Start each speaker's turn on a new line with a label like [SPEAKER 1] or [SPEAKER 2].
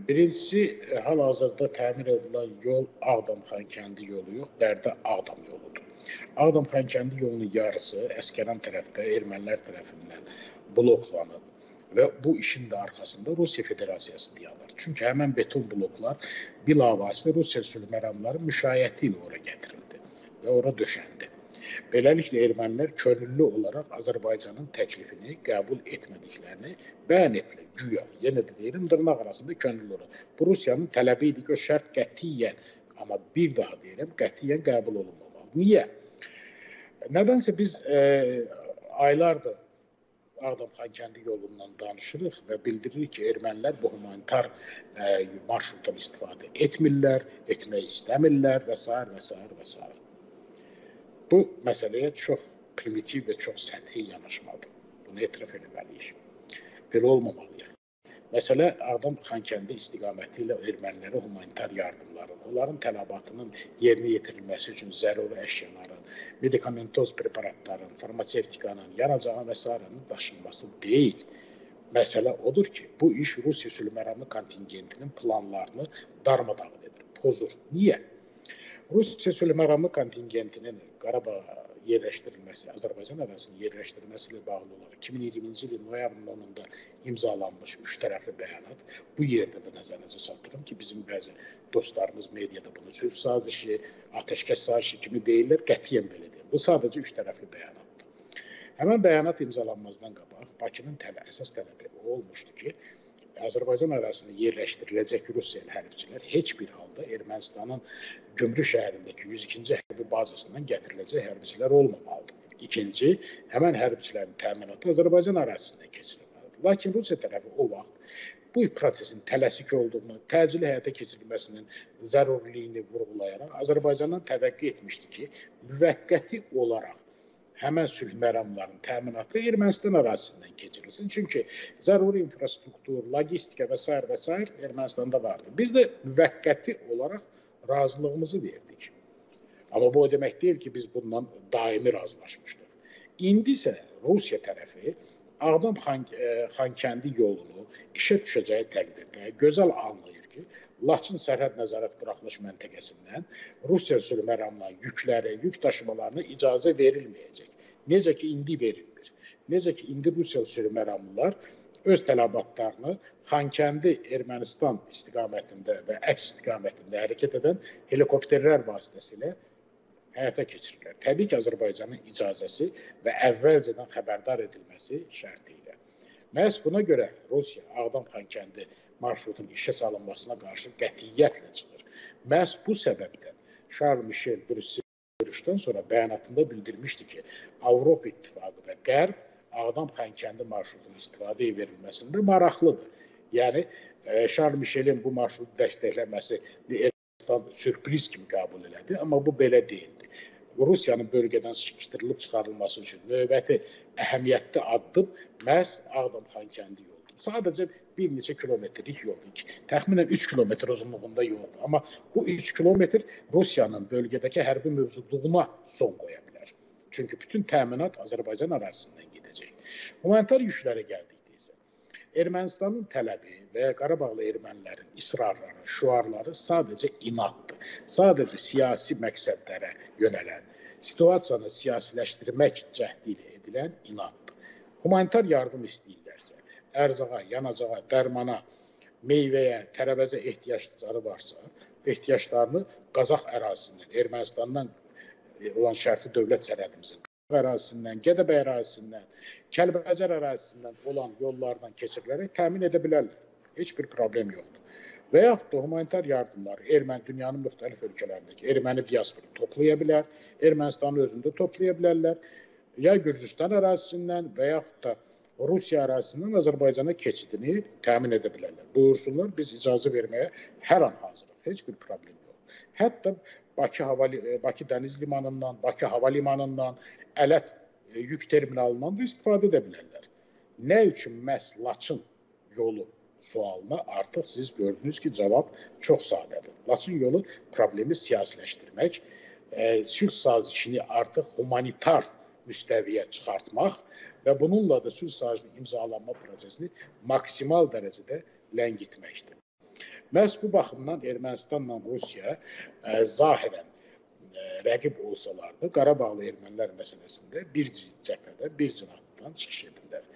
[SPEAKER 1] Birincisi, hal-hazırda təmir edilən yol Ağdam-Xankəndi yolu yox, Bərdə-Ağdam yoludur. Ağdam-Xankəndi yolunun yarısı Əsgəran tərəfdə ermənilər tərəfindən bloklanıb və bu işin də arxasında Rusiya Federasiyası dayanır. Çünki həmən beton bloklar bilavasitə Rusiya sülh məramları müşayiəti ilə ora gətirildi və ora döşəndi. Beləliklə, ermənilər könüllü olaraq Azərbaycanın təklifini qəbul etmədiklərini bəyan etdilər. Güya, yenə də deyirəm, dırnaq arasında könüllü olaraq. Bu, Rusiyanın tələbi idi ki, o şərt qətiyyən, amma bir daha deyirəm, qətiyyən qəbul olunmamalı. Niyə? Nədənsə biz aylardır Ağdam-Xankəndi yolundan danışırıq və bildiririk ki, ermənilər bu humanitar marşrutdan istifadə etmirlər, etmək istəmirlər və s. və s. və s. Bu məsələyə çox primitiv və çox səthi yanaşmadır. Bunu etiraf etməliyik. Belə olmamalıyıq. Məsələ Ağdam-Xankəndi istiqaməti ilə ermənilərə humanitar yardımların, onların tələbatının yerinə yetirilməsi üçün zəruri əşyaların, medikamentoz preparatların, farmasevtikanın, yanacağın və s.'nin daşınması deyil. Məsələ odur ki, bu iş Rusiya sülhməramlı kontingentinin planlarını darmadağın edir, pozur. Niyə? Rusiya sülhməramlı kontingentinin Qarabağa yerləşdirilməsi, Azərbaycan ərazisinin yerləşdirilməsi ilə bağlı olaraq 2020-ci ilin noyabrın 10-da imzalanmış üç tərəfli bəyanat. Bu yerdə də nəzərinizə çatdırım ki, bizim bəzi dostlarımız mediada bunu sülh sazişi, ateşkəs sazişi kimi deyirlər, qətiyyən belə deyil. Bu sadəcə üç tərəfli bəyanatdır. Həmən bəyanat imzalanmazdan qabaq Bakının əsas tələbi olmuşdu ki, Azərbaycan ərazisində yerləşdiriləcək Rusiyalı hərbçilər heç bir halda Ermənistanın Gümrü şəhərindəki 102-ci hərbi bazasından gətiriləcək hərbçilər olmamalıdır. İkinci, həmən hərbçilərin təminatı Azərbaycan ərazisindən keçirilməlidir. Lakin Rusiya tərəfi o vaxt bu prosesin tələsik olduğunu, təcili həyata keçirilməsinin zəruriliyini vurğulayaraq Azərbaycandan təvəqqə etmişdi ki, müvəqqəti olaraq həmən sülh məramlarının təminatı Ermənistan ərazisindən keçirilsin. Çünki zəruri infrastruktur, logistika və s. və s. Ermənistanda vardır. Biz də müvəqqəti olaraq razılığımızı verdik. Amma bu o demək deyil ki, biz bundan daimi razılaşmışdıq. İndi isə Rusiya tərəfi Ağdam-Xankəndi yolunu işə düşəcəyi təqdirdə gözəl anlayır ki, Laçın sərhəd nəzarət buraxılış məntəqəsindən Rusiya sülh məramlarının yükləri, yük daşımalarına icazə verilməyəcək. Necə ki, indi verilmir. Necə ki, indi Rusiya sülh məramlılar öz tələbatlarını Xankəndi Ermənistan istiqamətində və əks istiqamətində hərəkət edən helikopterlər vasitəsilə həyata keçirirlər. Təbii ki, Azərbaycanın icazəsi və əvvəlcədən xəbərdar edilməsi şərti ilə. Məhz buna görə Rusiya Ağdam-Xankəndi marşrutun işə salınmasına qarşı qətiyyətlə çıxır. Məhz bu səbəbdən Charles Michel Brüssel görüşdən sonra bəyanatında bildirmişdi ki, Avropa İttifaqı və Qərb Ağdam-Xankəndi marşrutun istifadəyə verilməsində maraqlıdır. Yəni, Charles Michelin bu marşrutu dəstəkləməsi Ermənistan sürpriz kimi qəbul elədi, amma bu belə deyildi. Rusiyanın bölgədən sıxışdırılıb çıxarılması üçün növbəti əhəmiyyətli addım məhz Ağdam-Xankəndi yoldur. Sadəcə bir neçə kilometrlik yoldur. Təxminən 3 kilometr uzunluğunda yoldur. Amma bu 3 kilometr Rusiyanın bölgədəki hərbi mövcudluğuna son qoya bilər. Çünki bütün təminat Azərbaycan ərazisindən gedəcək. Humanitar yüklərə gəldikdə isə Ermənistanın tələbi və Qarabağlı ermənilərin israrları, şüarları sadəcə inaddır. Sadəcə siyasi məqsədlərə yönələn, situasiyanı siyasiləşdirmək cəhdi ilə edilən inaddır. Humanitar yardım istəyirlərsə, ərzağa, yanacağa, dərmana, meyvəyə, tərəvəzə ehtiyacları varsa, ehtiyaclarını Qazax ərazisindən, Ermənistandan olan şərti dövlət sərhədimizin Qazax ərazisindən, Gədəbəy ərazisindən, Kəlbəcər ərazisindən olan yollardan keçirilərək təmin edə bilərlər. Heç bir problem yoxdur. Və yaxud da humanitar yardımları dünyanın müxtəlif ölkələrindəki erməni diasporu toplaya bilər, Ermənistanın özündə toplaya bilərlər, ya Gürcüstan ərazisindən və yaxud da Rusiya ərazisindən Azərbaycana keçidini təmin edə bilərlər. Buyursunlar, biz icazə verməyə hər an hazırıq. Heç bir problem yox. Hətta Bakı dəniz limanından, Bakı hava limanından, Ələt yük terminalından da istifadə edə bilərlər. Nə üçün məhz Laçın yolu sualına artıq siz gördünüz ki, cavab çox sadədir. Laçın yolu problemi siyasiləşdirmək, sülh sazişini artıq humanitar müstəviyə çıxartmaq və bununla da sülh sazişinin imzalanma prosesini maksimal dərəcədə ləngitməkdir. Məhz bu baxımdan Ermənistanla Rusiya zahirən rəqib olsalardı, Qarabağlı ermənilər məsələsində bir cəbhədən, bir cinahdan çıxış edirlər.